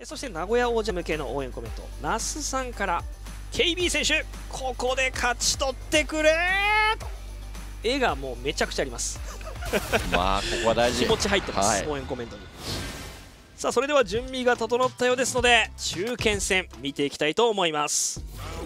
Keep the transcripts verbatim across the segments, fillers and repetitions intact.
そして名古屋王者向けの応援コメント、那須さんから ケービー 選手ここで勝ち取ってくれー、絵がもうめちゃくちゃありますまあここは大事、 気持ち入ってます、はい、応援コメントに。さあそれでは準備が整ったようですので中堅戦見ていきたいと思います。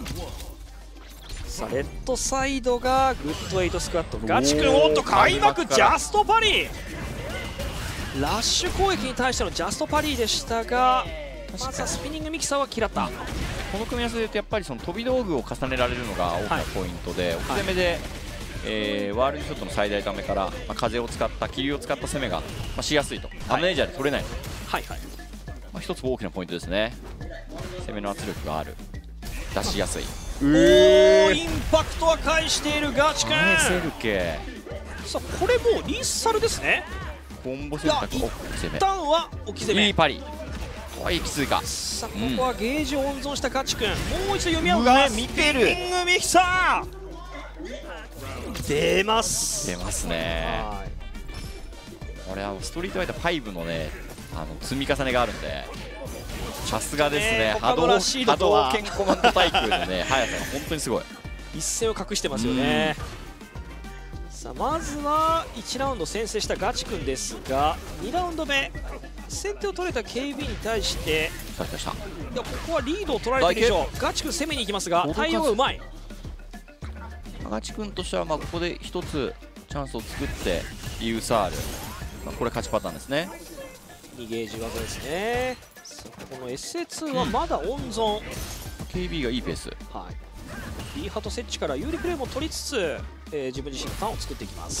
さあレッドサイドがグッドエイトスクワット、ガチ君、おっと開幕ジャストパリー、ラッシュ攻撃に対してのジャストパリーでしたが、まずはスピニングミキサーは嫌った。 この組み合わせで言うとやっぱりその飛び道具を重ねられるのが大きなポイントで、奥攻めで、えー、ワールドショットの最大ダメから、まあ、風を使った気流を使った攻めが、まあ、しやすいと、アムネージャーで取れないので、 はいはい、 まあ、一つ大きなポイントですね。攻めの圧力がある、出しやすい。 おー、インパクトは返しているガチ君。 セルケ、 さあこれもうリッサルですね。 コンボ選択、 一旦は置き攻め、 いいパリ、おいきついか。 さあここはゲージを温存したガチ君、もう一度読み合うが、 見てる、 スピニングミキサー出ます、 出ますね。これはストリートファイターファイブのね、あの積み重ねがあるんで、さすがですね。波動波動拳コマンド対空のね速さが本当にすごい、 一線を隠してますよね。さあまずはいちラウンド先制したガチ君ですが、にラウンド目先手を取れた ケービー に対して、いやここはリードを取られている以上ガチ君攻めに行きますが対応がうまい。 ガチ君としてはまあここで一つチャンスを作ってユーサール、まあ、これ勝ちパターンですね。 にゲージ技ですね。この エスエーツー はまだ温存、 ケービー がいいペース、 はい、B ハト設置から有利プレーも取りつつ、えー、自分自身のターンを作っていきます。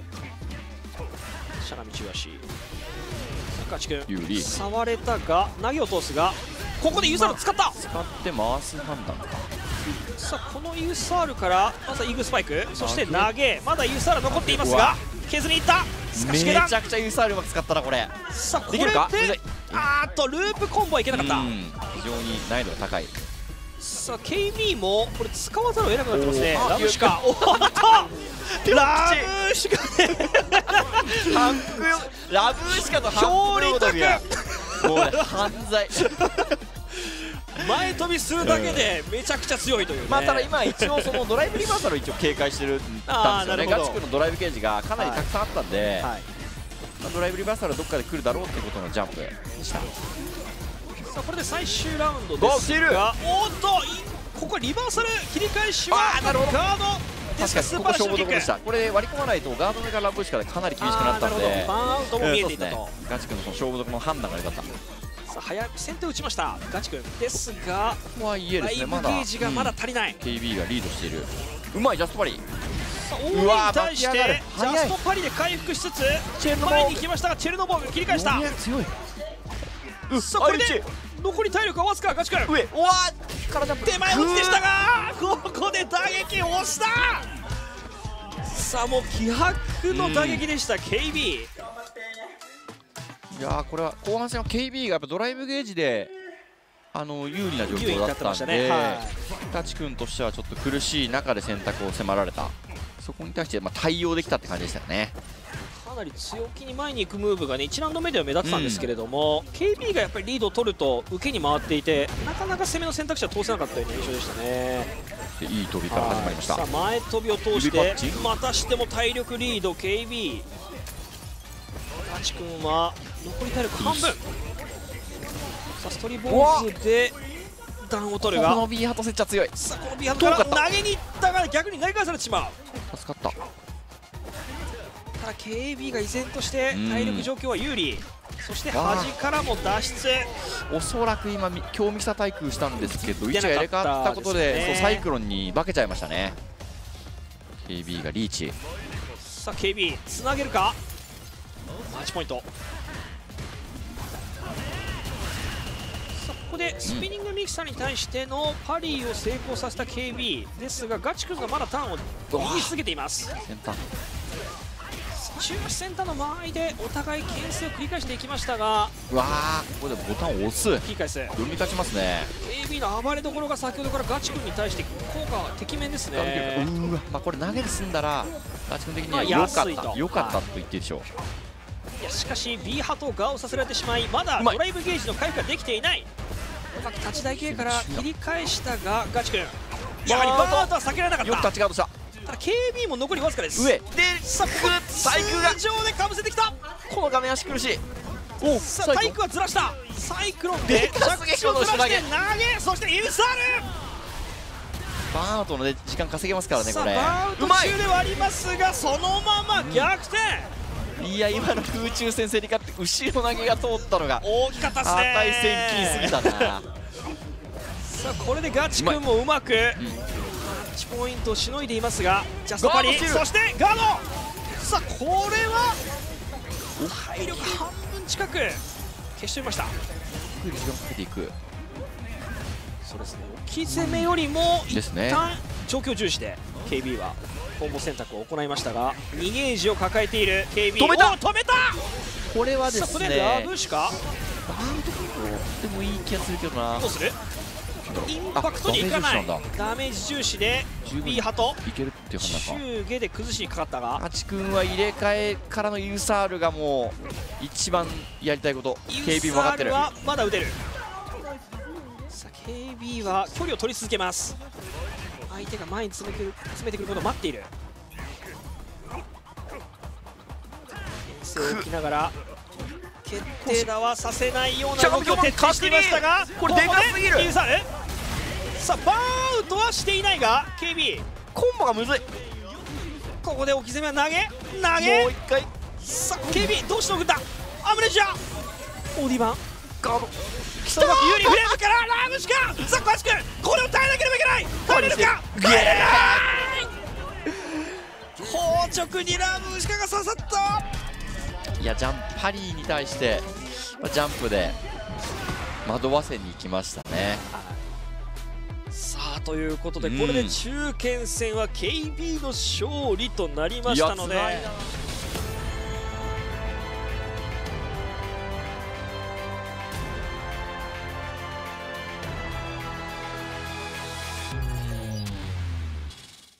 しゃがみ中足、ガチ君有利、 触れたが投げを通すが、ここでユーサール使った、 使って回す判断か。 さあこのユーサールからまずはイーグスパイク、そして投げ、まだユーサール残っていますが削りにいった、 めちゃくちゃユーサールうまく使ったなこれ。 さあこれであーっとループコンボはいけなかった。 非常に難易度が高い。 さあ ケービー もこれ使わざるを得なくなってますね。ラブシカ、おっとラブシカラブシカと強力、 もうね犯罪前飛びするだけでめちゃくちゃ強いというね。 まあただ今一応そのドライブリバーサルを一応警戒してるんですよね。ガチ君のドライブゲージがかなりたくさんあったんで、はい、まあ、ドライブリバーサルはどっかで来るだろうっていうことのジャンプでした。 さあこれで最終ラウンドですが、おっとここリバーサル切り返しはガード確かにここ勝負どころでした。これ割り込まないとガード目からラブシカでかなり厳しくなったので、 バーンアウトも見えていたと。 ガチ君のその勝負どころの判断が良かった。 さあ早く先手を打ちましたガチ君ですが、 とはいえですね、まだライブゲージがまだ足りない。 ケービー がリードしている。うまいジャストパリ。 さあ大に対してジャストパリで回復しつつ前に行きましたがチェルノボーグ切り返した。 強い。 さあこれで残り体力はわずか。ガチ君上、うわ体手前落ちでしたがここで打撃を押した。さあもう気迫の打撃でした ケービー。 いやーこれは後半戦は ケービー がやっぱドライブゲージであの有利な状況だったんで、ガチ君としてはちょっと苦しい中で選択を迫られた、そこに対してまあ対応できたって感じでしたよね。 かなり強気に前に行くムーブがねいちラウンド目では目立ってたんですけれども、うん、ケービー がやっぱりリードを取ると受けに回っていてなかなか攻めの選択肢は通せなかったような印象でしたね。 でいい飛びから始まりました。 さあ前飛びを通してまたしても体力リード ケービー。 ガチ君は残り体力半分。さあストリボーズで段を取るがこの B ハトセッチは強い。 さあこの B ハトから投げにいったが逆に投げ返されてしまう。 助かった。 ただ ケービー が依然として体力状況は有利。そして端からも脱出。 おそらく今強ミキサー対空したんですけど位置が入れ替わったことでそうサイクロンに化けちゃいましたね。 ケービー がリーチ。 さあ ケービー つなげるか。マッチポイント。さあここでスピニングミキサーに対してのパリーを成功させた ケービー ですがガチ君がまだターンを握り続けています。 先端中足センターの間合いでお互い牽制を繰り返していきましたが、 うわーここでボタンを押す、 切り返す、 読み立ちますね。 ケービー の暴れどころが先ほどからガチ君に対して効果てきめんですね。 うわ、まあ、これ投げで済んだらガチ君的には良かった良かったと言っていいでしょう。 いやしかし B ハトをガをさせられてしまい、まだドライブゲージの回復ができていない。うまく立ち台系から切り返したがガチ君、やはりバートは避けられなかった。 よくタッチガードした。 ただ ケービー も残りわずかです。 上でさあここサイクが通常でかぶせてきた。 この画面足苦しい。 おさあタイクはずらした。サイクロンで着地をずらして投げ、そしてユーサールバーアウトの、ね、時間稼げますからね。これバーアウト中ではありますがそのまま逆転、 うん、いや今の空中戦線に勝って後ろ投げが通ったのが大きかったですね。 値千金すぎたな。 さあこれでガチ君もうまくいちポイントをしのいでいますが、ジャストパリ、そしてガード。さあこれは体力半分近く消してみました。 時間かけていく。 そうですね、置き攻めよりも一ですね旦状況重視で ケービー はコンボ選択を行いましたが、にゲージを抱えている ケービー止めた止めた。 これはですね、 さあこれラブシかバーンとでもいい気がするけどな。 どうする。インパクトにいかない。ダメージ重視で B ハトいけるっていう判断か。 中下で崩しにかかったが、 ガチ君は入れ替えからのユーサールがもう一番やりたいこと。 ケービー も分かってる。 ユーサールはまだ打てる。さあ ケービー は距離を取り続けます。相手が前に詰めてくる詰めてくることを待っている。牽制を置きながら決定打はさせないような動きを徹底していましたが、 これでかすぎる。 ユーサールさあバーアウトはしていないが ケービーコンボがむずい。 ここで置き攻めは投げ投げもう一回。 さあ ケービー どうして送った。アムレジャーオーディバンガードきた。有利フレームからラムシカ。さあガチ君これを耐えなければいけない。耐えれるか。耐えれない。硬直にラムシカが刺さった。 いやジャンパリーに対してジャンプで惑わせに行きましたね。 さあということで、これで中堅戦は ケービー の勝利となりましたので。